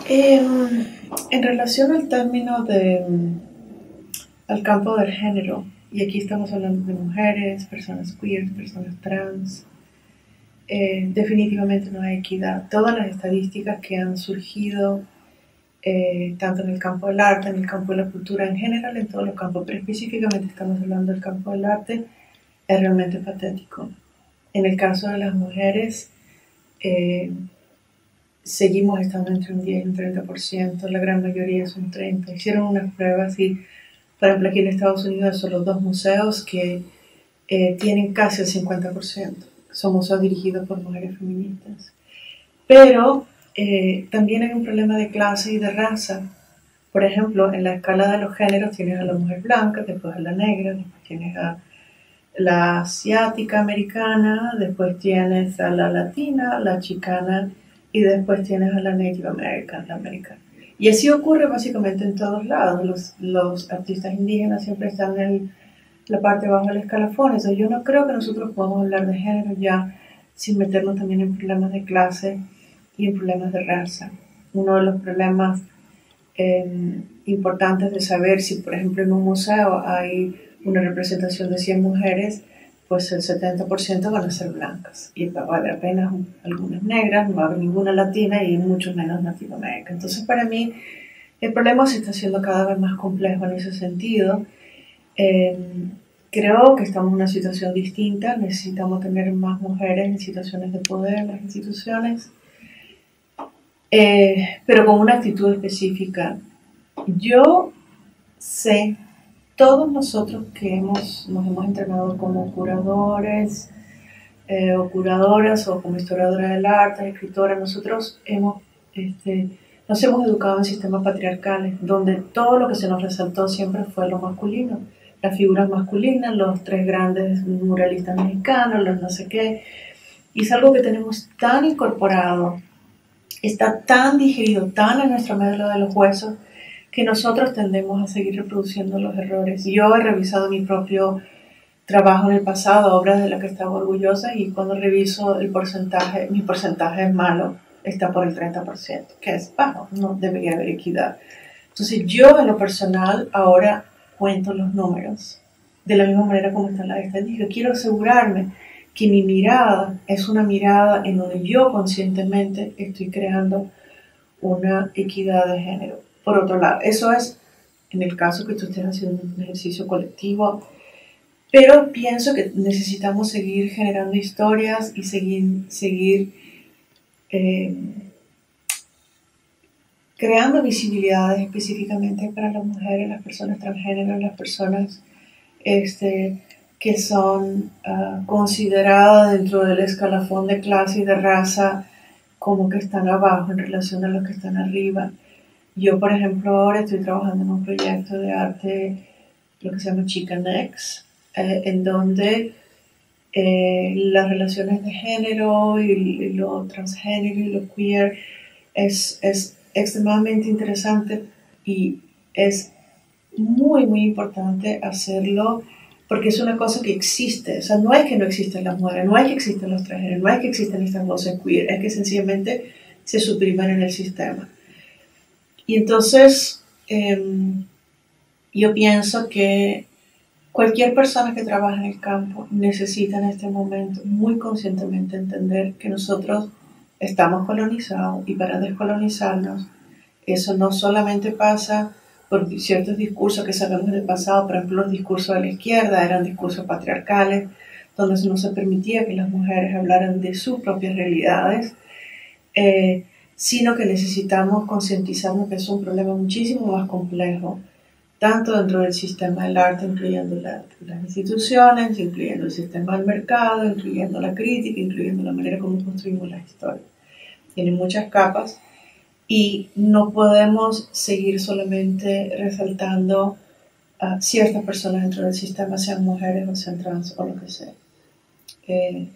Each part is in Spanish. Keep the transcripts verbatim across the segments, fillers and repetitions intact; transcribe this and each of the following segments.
Em, en relación al término de, mm, al campo del género, y aquí estamos hablando de mujeres, personas queer, personas trans, eh, definitivamente no hay equidad. Todas las estadísticas que han surgido, eh, tanto en el campo del arte, en el campo de la cultura en general, en todos los campos, pero específicamente estamos hablando del campo del arte, es realmente patético. En el caso de las mujeres, eh, seguimos estando entre un diez y un treinta por ciento, la gran mayoría es un treinta por ciento. Hicieron unas pruebas y, por ejemplo, aquí en Estados Unidos hay solo dos museos que eh, tienen casi el cincuenta por ciento. Son museos dirigidos por mujeres feministas. Pero eh, también hay un problema de clase y de raza. Por ejemplo, en la escala de los géneros tienes a la mujer blanca, después a la negra, después tienes a la asiática americana, después tienes a la latina, la chicana y después tienes a la Native American, la americana. Y así ocurre básicamente en todos lados. Los, los artistas indígenas siempre están en la parte baja del escalafón. Entonces yo no creo que nosotros podamos hablar de género ya sin meternos también en problemas de clase y en problemas de raza. Uno de los problemas eh, importantes de saber si, por ejemplo, en un museo hay una representación de cien mujeres, pues el setenta por ciento van a ser blancas y va a haber apenas algunas negras, no va a haber ninguna latina y mucho menos Latinoamérica. Entonces, para mí, el problema se está haciendo cada vez más complejo en ese sentido. Eh, creo que estamos en una situación distinta, necesitamos tener más mujeres en situaciones de poder en las instituciones, eh, pero con una actitud específica. Yo sé, todos nosotros que hemos, nos hemos entrenado como curadores eh, o curadoras o como historiadoras del arte, escritoras, nosotros hemos, este, nos hemos educado en sistemas patriarcales donde todo lo que se nos resaltó siempre fue lo masculino, las figuras masculinas, los tres grandes muralistas mexicanos, los no sé qué, y es algo que tenemos tan incorporado, está tan digerido, tan en nuestra médula de los huesos, que nosotros tendemos a seguir reproduciendo los errores. Yo he revisado mi propio trabajo en el pasado, obras de las que estaba orgullosa, y cuando reviso el porcentaje, mi porcentaje es malo, está por el treinta por ciento, que es bajo, no debería haber equidad. Entonces yo en lo personal ahora cuento los números, de la misma manera como están las estadísticas. Quiero asegurarme que mi mirada es una mirada en donde yo conscientemente estoy creando una equidad de género. Por otro lado, eso es en el caso que tú estés haciendo un ejercicio colectivo, pero pienso que necesitamos seguir generando historias y seguir, seguir eh, creando visibilidades específicamente para las mujeres, las personas transgénero, las personas este, que son uh, consideradas dentro del escalafón de clase y de raza como que están abajo en relación a los que están arriba. Yo, por ejemplo, ahora estoy trabajando en un proyecto de arte, lo que se llama Chicanx, eh, en donde eh, las relaciones de género y, y lo transgénero y lo queer es, es extremadamente interesante y es muy, muy importante hacerlo porque es una cosa que existe. O sea, no es que no existen las mujeres, no es que existen los transgéneros, no es que existen estas voces queer, es que sencillamente se suprimen en el sistema. Y entonces, eh, yo pienso que cualquier persona que trabaja en el campo necesita en este momento muy conscientemente entender que nosotros estamos colonizados y para descolonizarnos, eso no solamente pasa por ciertos discursos que sabemos del pasado, por ejemplo, los discursos de la izquierda eran discursos patriarcales, donde no se permitía que las mujeres hablaran de sus propias realidades, eh, sino que necesitamos concientizarnos que es un problema muchísimo más complejo, tanto dentro del sistema del arte, incluyendo la, las instituciones, incluyendo el sistema del mercado, incluyendo la crítica, incluyendo la manera como construimos la historia. Tiene muchas capas y no podemos seguir solamente resaltando a ciertas personas dentro del sistema, sean mujeres o sean trans o lo que sea. Eh,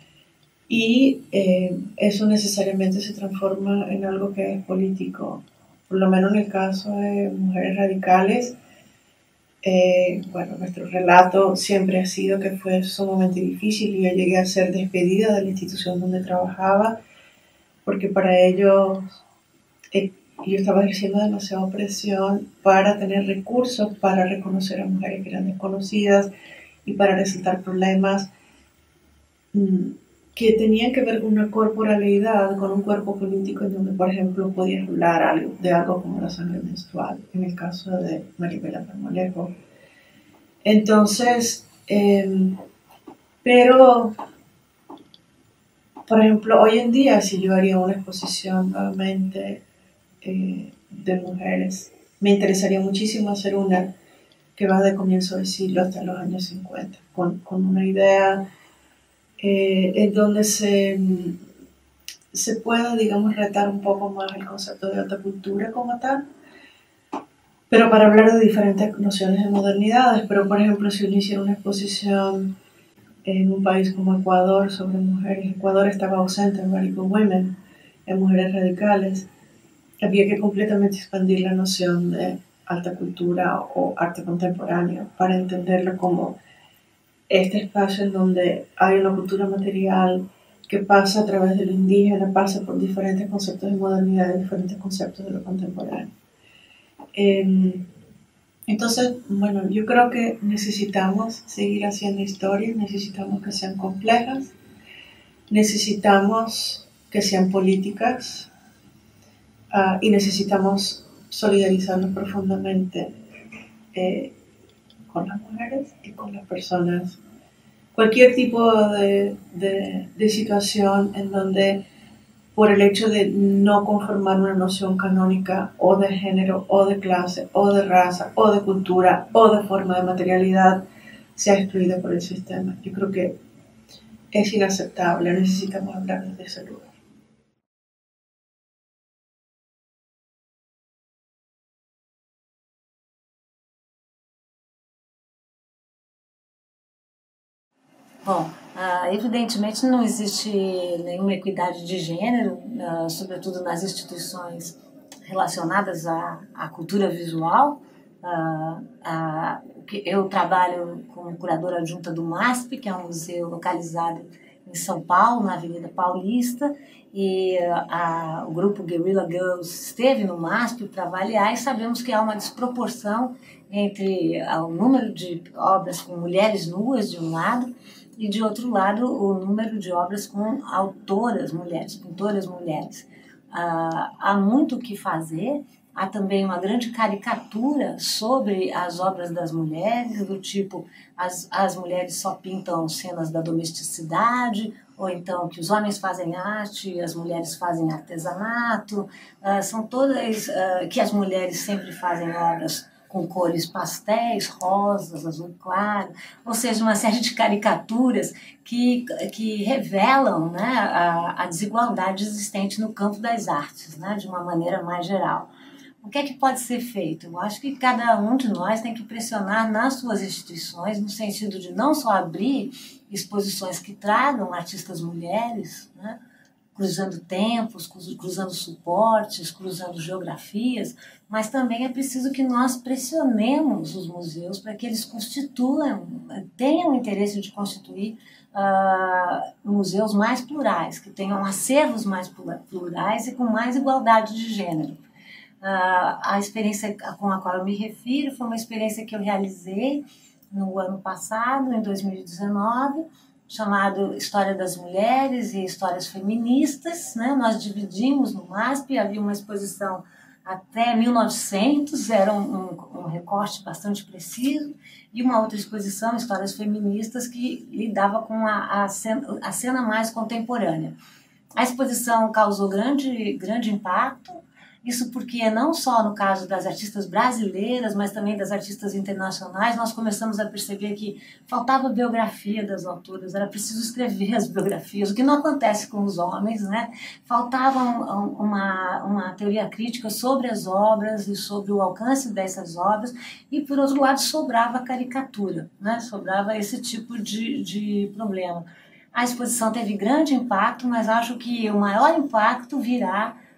y eh, eso necesariamente se transforma en algo que es político. Por lo menos en el caso de mujeres radicales, eh, bueno, nuestro relato siempre ha sido que fue sumamente difícil y yo llegué a ser despedida de la institución donde trabajaba porque para ellos eh, y yo estaba ejerciendo demasiada presión para tener recursos para reconocer a mujeres que eran desconocidas y para resaltar problemas mm, que tenían que ver con una corporalidad, con un cuerpo político en donde, por ejemplo, podías hablar algo, de algo como la sangre menstrual, en el caso de Maribela Marmolejo. Entonces, eh, pero, por ejemplo, hoy en día, si yo haría una exposición nuevamente eh, de mujeres, me interesaría muchísimo hacer una que va de comienzo del siglo hasta los años cincuenta, con, con una idea eh, en donde se, se pueda, digamos, retar un poco más el concepto de alta cultura como tal, pero para hablar de diferentes nociones de modernidades. Pero, por ejemplo, si uno hiciera una exposición en un país como Ecuador sobre mujeres, Ecuador estaba ausente en Radical Women, en mujeres radicales, había que completamente expandir la noción de alta cultura o arte contemporáneo para entenderlo como este espacio en donde hay una cultura material que pasa a través de lo indígena, pasa por diferentes conceptos de modernidad, diferentes conceptos de lo contemporáneo. Eh, entonces, bueno, yo creo que necesitamos seguir haciendo historias, necesitamos que sean complejas, necesitamos que sean políticas uh, y necesitamos solidarizarnos profundamente eh, con las mujeres y con las personas. Cualquier tipo de, de, de situación en donde por el hecho de no conformar una noción canónica o de género o de clase o de raza o de cultura o de forma de materialidad sea excluida por el sistema. Yo creo que es inaceptable, necesitamos hablar desde ese lugar. Bom, ah, evidentemente não existe nenhuma equidade de gênero, ah, sobretudo nas instituições relacionadas à, à cultura visual. Ah, ah, eu trabalho como curadora adjunta do MASP, que é um museu localizado em São Paulo, na Avenida Paulista, e a, o grupo Guerrilla Girls esteve no MASP para avaliar, e sabemos que há uma desproporção entre o número de obras com mulheres nuas, de um lado, e, de outro lado, o número de obras com autoras mulheres, pintoras mulheres. Ah, há muito o que fazer. Há também uma grande caricatura sobre as obras das mulheres, do tipo, as, as mulheres só pintam cenas da domesticidade, ou então que os homens fazem arte e as mulheres fazem artesanato. Ah, são todas, ah, que as mulheres sempre fazem obras com cores pastéis, rosas, azul claro, ou seja, uma série de caricaturas que, que revelam, né, a, a desigualdade existente no campo das artes, né, de uma maneira mais geral. O que é que pode ser feito? Eu acho que cada um de nós tem que pressionar nas suas instituições, no sentido de não só abrir exposições que tragam artistas mulheres, né, cruzando tempos, cruzando suportes, cruzando geografias, mas também é preciso que nós pressionemos os museus para que eles constituam, tenham interesse de constituir uh, museus mais plurais, que tenham acervos mais plurais e com mais igualdade de gênero. Uh, a experiência com a qual eu me refiro foi uma experiência que eu realizei no ano passado, em dois mil e dezenove, chamado História das Mulheres e Histórias Feministas, né? Nós dividimos no MASP, havia uma exposição até mil e novecentos, era um, um, um recorte bastante preciso, e uma outra exposição, Histórias Feministas, que lidava com a, a, cena, a cena mais contemporânea. A exposição causou grande, grande impacto, isso porque não só no caso das artistas brasileiras, mas também das artistas internacionais, nós começamos a perceber que faltava biografia das autoras, era preciso escrever as biografias, o que não acontece com os homens, né? Faltava uma, uma teoria crítica sobre as obras e sobre o alcance dessas obras, e por outro lado sobrava a caricatura, né? Sobrava esse tipo de, de problema. A exposição teve grande impacto, mas acho que o maior impacto virá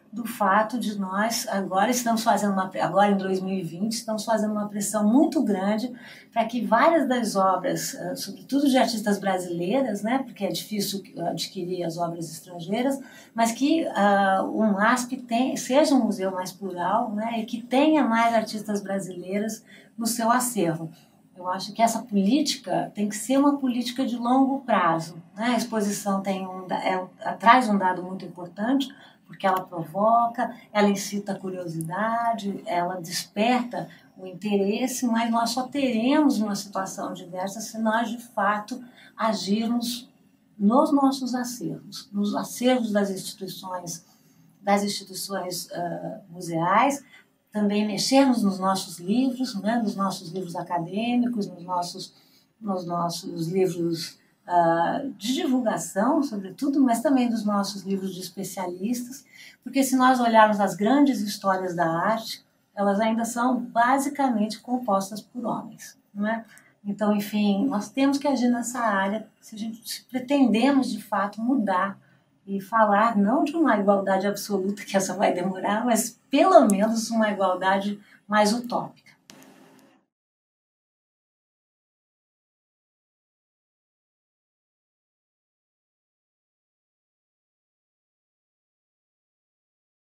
do fato de nós agora estamos fazendo uma, agora em dois mil e vinte, estamos fazendo uma pressão muito grande para que várias das obras, sobretudo de artistas brasileiras, né, porque é difícil adquirir as obras estrangeiras, mas que uh, o MASP tem, seja um museu mais plural, né, e que tenha mais artistas brasileiras no seu acervo. Eu acho que essa política tem que ser uma política de longo prazo, né? A exposição tem um, é, traz um dado muito importante, porque ela provoca, ela incita a curiosidade, ela desperta o interesse, mas nós só teremos uma situação diversa se nós, de fato, agirmos nos nossos acervos, nos acervos das instituições, das instituições uh, museais, também mexermos nos nossos livros, né, nos nossos livros acadêmicos, nos nossos, nos nossos livros uh, de divulgação, sobretudo, mas também dos nossos livros de especialistas, porque se nós olharmos as grandes histórias da arte, elas ainda são basicamente compostas por homens, não é? Então, enfim, nós temos que agir nessa área se, a gente, se pretendemos, de fato, mudar e falar não de uma igualdade absoluta, que essa vai demorar, mas pelo menos uma igualdade mais utópica.